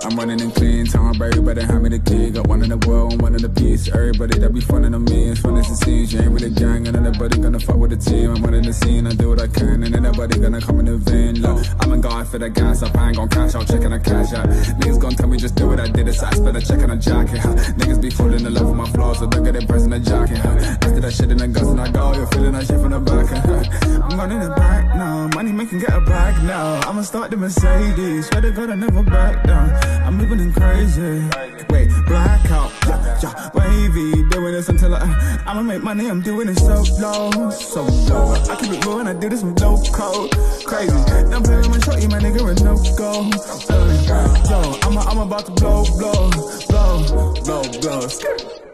I'm running in clean, tell my baby better hand me the key. Got one in the world and one in the piece. Everybody that be funning on me, it's fun as it seems. You ain't really gang and anybody gonna fuck with the team. I'm running the scene, I do what I can, and ain't nobody gonna come in the vein. Look, I'm a guy for the gas up, I ain't gon' cash out, checking a cash out. Niggas gon' tell me just do what I did, it's I better checking a jacket. Niggas be falling in love with my flaws, so don't get it pressing the jacket. After that shit in the guts and I go, you're feeling that shit from the back. I'm running it back now, money making get a bag now. I'ma start the Mercedes, swear to God I never back down. I'm moving in crazy, wait, blackout, yeah, wavy, doing this until I'ma make money, I'm doing it so low, so low. I keep it real and I do this with low code, crazy. Don't play with my shorty, my nigga with no go. Yo, I'm about to blow.